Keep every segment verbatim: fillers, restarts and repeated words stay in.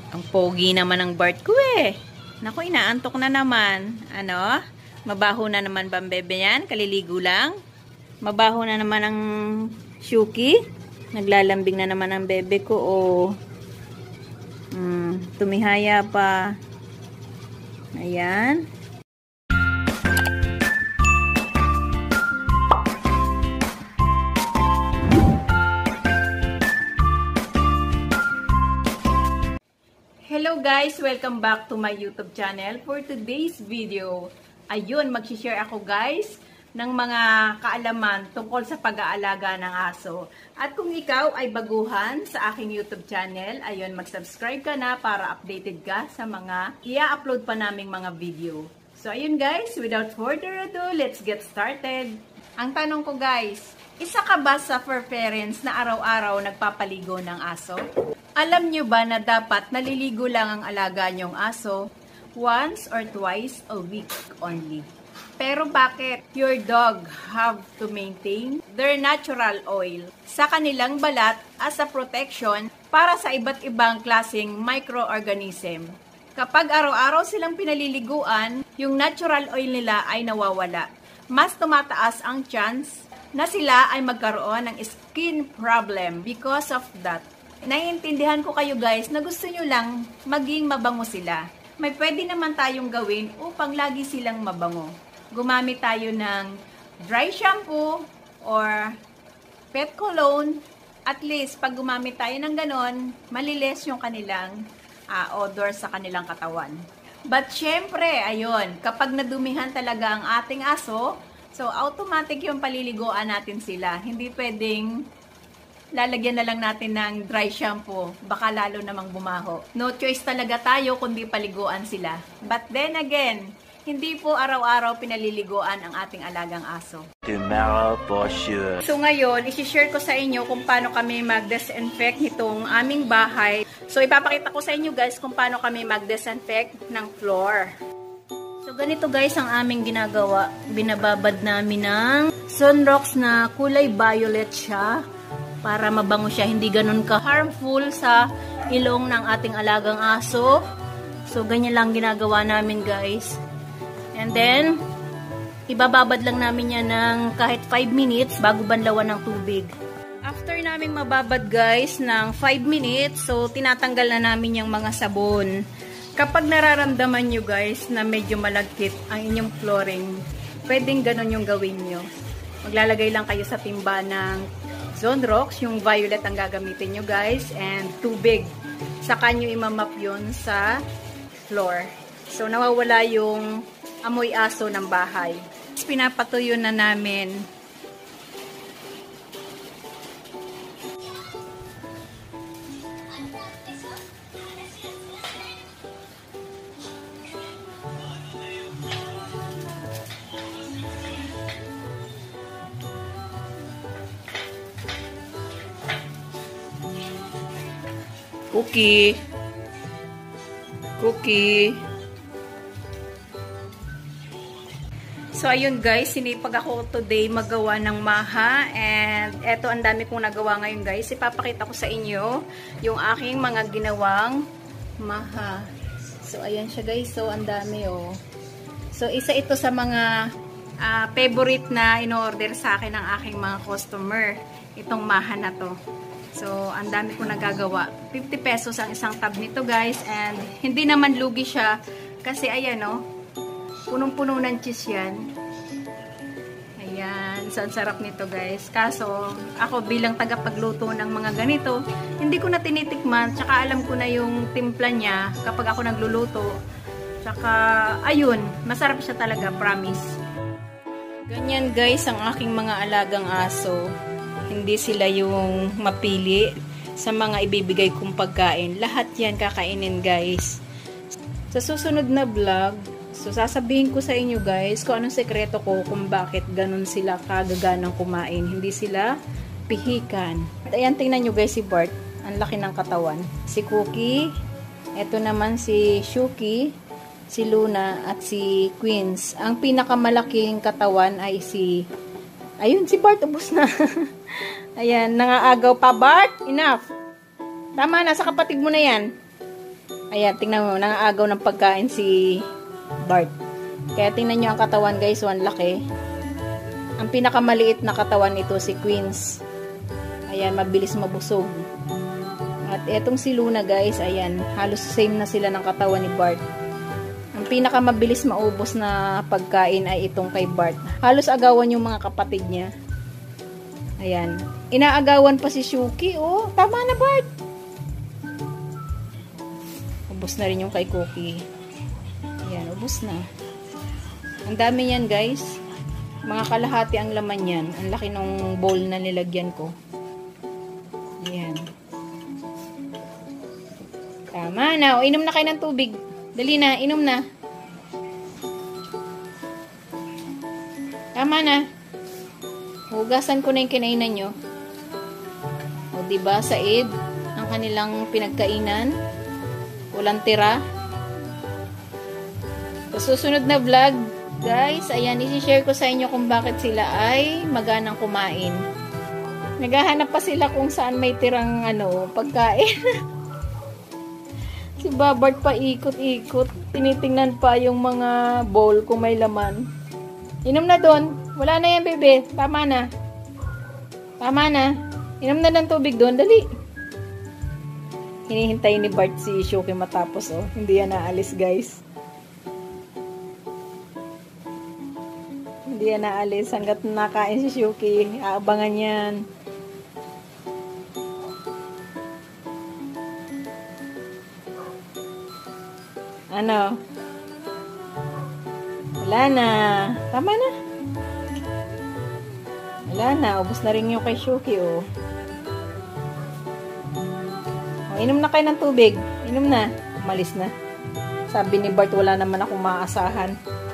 Ang pogi naman ng Bart ko eh. Naku, inaantok na naman. Ano? Mabaho na naman ba ang bebe yan? Kaliligo lang? Mabaho na naman ang Shuki? Naglalambing na naman ang bebe ko o hmm, tumihaya pa. Ayan. Hello guys! Welcome back to my YouTube channel. For today's video, ayun, mag-share ako guys ng mga kaalaman tungkol sa pag-aalaga ng aso. At kung ikaw ay baguhan sa aking YouTube channel, ayun, mag-subscribe ka na para updated ka sa mga i-upload pa naming mga video. So ayun guys, without further ado, let's get started. Ang tanong ko guys, isa ka ba sa fur parents na araw-araw nagpapaligo ng aso? Alam nyo ba na dapat naliligo lang ang alaga nyong aso once or twice a week only? Pero bakit your dog have to maintain their natural oil sa kanilang balat as a protection para sa iba't ibang klaseng microorganism? Kapag araw-araw silang pinaliliguan, yung natural oil nila ay nawawala. Mas tumataas ang chance na sila ay magkaroon ng skin problem because of that. Naiintindihan ko kayo guys na gusto nyo lang maging mabango sila. May pwede naman tayong gawin upang lagi silang mabango. Gumamit tayo ng dry shampoo or pet cologne. At least pag gumamit tayo ng ganon, malilis yung kanilang uh, odor sa kanilang katawan. But syempre, ayun, kapag nadumihan talaga ang ating aso, so automatic yung paliliguan natin sila. Hindi pwedeng lalagyan na lang natin ng dry shampoo. Baka lalo namang bumaho. No choice talaga tayo kundi paliguan sila. But then again, hindi po araw-araw pinaliliguan ang ating alagang aso. Tomorrow for sure. So ngayon, isi-share ko sa inyo kung paano kami mag-disinfect nitong aming bahay. So ipapakita ko sa inyo guys kung paano kami mag-disinfect ng floor. So ganito guys ang aming ginagawa. Binababad namin ng Sunrox na kulay violet siya. Para mabango siya, hindi ganun ka-harmful sa ilong ng ating alagang aso. So, ganyan lang ginagawa namin guys. And then, ibababad lang namin yan ng kahit five minutes bago banlawan ng tubig. After namin mababad guys ng five minutes, so tinatanggal na namin yung mga sabon. Kapag nararamdaman nyo guys na medyo malagkit ang inyong flooring, pwedeng ganun yung gawin nyo. Maglalagay lang kayo sa timba ng Sunrox, yung violet ang gagamitin nyo guys, and tubig. Saka nyo imamap yun sa floor. So, nawawala yung amoy aso ng bahay. Pinapatuyo na namin. Cookie. Cookie. So, ayun guys, sinipag ako today magawa ng maha. And eto, ang dami kong nagawa ngayon guys. Ipapakita ko sa inyo yung aking mga ginawang maha. So, ayan siya guys. So, ang dami oh. So, isa ito sa mga uh, favorite na in-order sa akin ng aking mga customer. Itong maha na to. So, ang dami ko nagagawa. fifty pesos ang isang tab nito guys. And hindi naman lugi siya. Kasi ayan o. Oh, punong-puno ng cheese yan. Ayan. So, ang sarap nito guys. Kaso, ako bilang tagapagluto ng mga ganito, hindi ko na tinitikman. Tsaka alam ko na yung timpla niya kapag ako nagluluto. Tsaka, ayun. Masarap siya talaga. Promise. Ganyan guys ang aking mga alagang aso. Hindi sila yung mapili sa mga ibibigay kong pagkain. Lahat yan kakainin guys. Sa susunod na vlog, so sasabihin ko sa inyo guys kung anong sekreto ko kung bakit ganun sila kagaganang kumain. Hindi sila pihikan. At ayan, tingnan nyo guys si Bart. Ang laki ng katawan. Si Cookie. Ito naman si Shuki. Si Luna at si Queens. Ang pinakamalaking katawan ay si... Ayun, si Bart. Ubus na. Ayan, nangaagaw pa. Bart, enough. Tama na, sa kapatid mo na yan. Ayan, tingnan mo, nangaagaw ng pagkain si Bart. Kaya tingnan nyo ang katawan guys, one laki. Ang pinakamaliit na katawan ito si Queens. Ayan, mabilis mabusog. At etong si Luna guys, ayan, halos same na sila ng katawan ni Bart. Ang pinakamabilis maubos na pagkain ay itong kay Bart. Halos agawan yung mga kapatid niya. Ayan. Inaagawan pa si Shuki. Oh, tama na Bart. Ubos na rin yung kay Cookie. Ayan, ubos na. Ang dami yan guys. Mga kalahati ang laman yan. Ang laki ng bowl na nilagyan ko. Ayan. Tama na. O, inom na kayo ng tubig. Dali na, inom na. Tama na. Hugasan ko na yung kinainan nyo. O, diba, Said? Ang kanilang pinagkainan. Walang tira. Sa susunod na vlog, guys, ayan, isi-share ko sa inyo kung bakit sila ay maganang kumain. Naghahanap pa sila kung saan may tirang, ano, pagkain. Si Babart pa ikot-ikot. Tinitingnan pa yung mga bowl kung may laman. Inom na doon. Wala na yan, bebe. Tama na. Tama na. Inom na ng tubig doon. Dali. Hinihintay ni Bart si Shuki matapos, oh. Hindi yan naalis, guys. Hindi yan naalis. Hanggat nakain si Shuki, aabangan yan. Ano? Wala na. Tama na. Wala na. Ubus na rin yung kay Shuki, oh. O, inom na kayo ng tubig. Inom na. Umalis na. Sabi ni Bart, wala naman akong maasahan.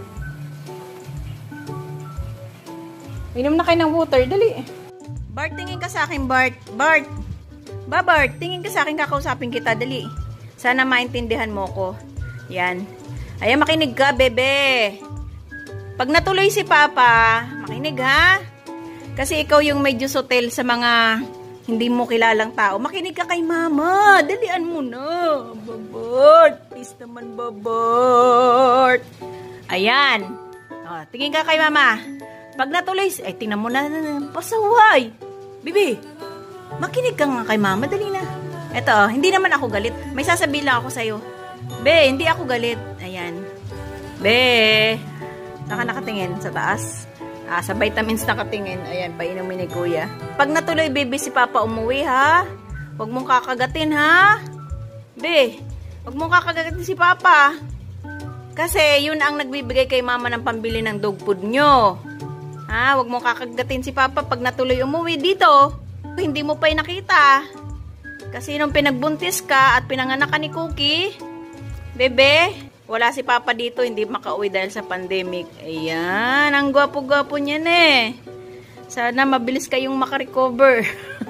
Inom na kayo ng water. Dali. Bart, tingin ka sa akin, Bart. Bart. Ba, Bart, tingin ka sa akin, kakausapin kita. Dali. Sana maintindihan mo ko. Yan. Ayan, makinig ka, bebe. Pag natuloy si Papa, makinig ha. Kasi ikaw yung medyo sotel sa mga hindi mo kilalang tao. Makinig ka kay Mama. Dalian mo na. Babart. Please naman, Babart. Ayan. O, tingin ka kay Mama. Pag natuloy, ay tingnan mo na. Pasaway. Bibi, makinig ka nga kay Mama. Dali na. Eto, hindi naman ako galit. May sasabihin lang ako sa'yo. Be, hindi ako galit. Ayan. Be, saka nakatingin sa taas. Ah, sa vitamins nakatingin. Ayan, painumin ni Kuya. Pag natuloy, baby, si Papa umuwi, ha? Huwag mong kakagatin, ha? Be, huwag mong kakagatin si Papa. Kasi, yun ang nagbibigay kay Mama ng pambili ng dog food nyo. Ha? Huwag mong kakagatin si Papa pag natuloy umuwi dito. Hindi mo pa'y nakita. Kasi nung pinagbuntis ka at pinanganak ka ni Cookie, bebe, wala si Papa dito, hindi makauwi dahil sa pandemic. Ayan, ang gwapo-gwapo niyan eh. Sana mabilis kayong makarecover.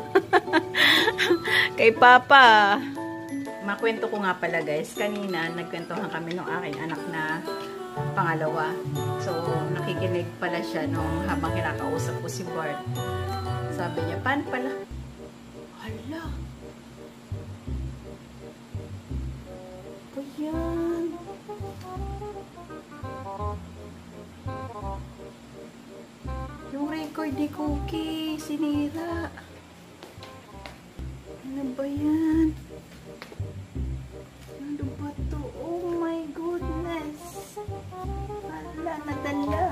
Kay Papa. Makwento ko nga pala guys, kanina nagkwentuhan kami ng aking anak na pangalawa. So, nakikinig pala siya nung habang kinakausap ko si Bart. Sabi niya, paano pala? Hala. Ayan. Yung record ni Cookie, sinira. Ano ba yan? Ano ba to? Oh my goodness. Wala, nadala.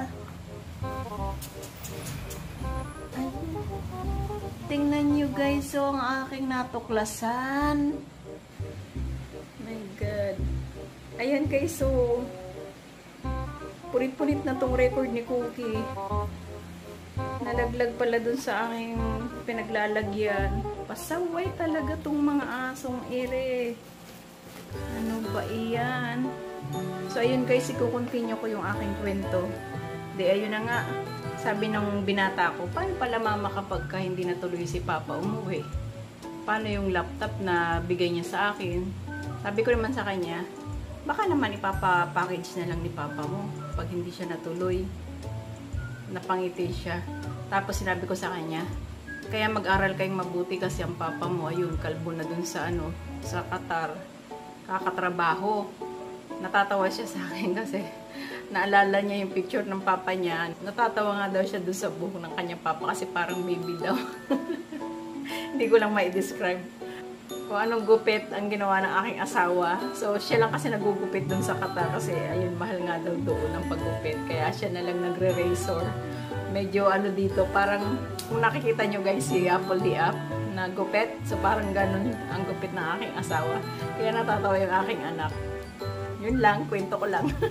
Ayan. Tingnan nyo guys, so ang aking natuklasan. My God. Ayan guys, so pulit-pulit na tong record ni Cookie. Nalaglag pala dun sa aking pinaglalagyan. Pasaway talaga tong mga asong ere. Ano ba iyan? So ayun guys, i-continue ko yung aking kwento. Di ayun na nga. Sabi ng binata ko, paano pala mama kapag ka hindi natuloy si Papa umuwi? Paano yung laptop na bigay niya sa akin? Sabi ko naman sa kanya, baka naman ipapa-package na lang ni Papa mo pag hindi siya natuloy. Napangiti siya. Tapos sinabi ko sa kanya, kaya mag-aral kayong mabuti kasi ang Papa mo, ayun, kalbo na dun sa ano, sa Qatar. kakatrabaho. Natatawa siya sa akin kasi naalala niya yung picture ng papa niya. Natatawa nga daw siya doon sa buhok ng kanyang papa kasi parang baby daw. Hindi ko lang mai-describe kung anong gupit ang ginawa ng aking asawa. So, siya lang kasi nagugupit doon sa Qatar kasi ayun, mahal nga daw doon ang paggupit. Kaya siya na lang nagre-razor. Medyo ano dito, parang kung nakikita nyo guys, si Apple the App na gupit. So, parang ganun ang gupit ng aking asawa. Kaya natatawa yung aking anak. Yun lang, kwento ko lang.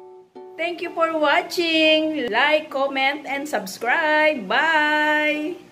Thank you for watching. Like, comment, and subscribe. Bye!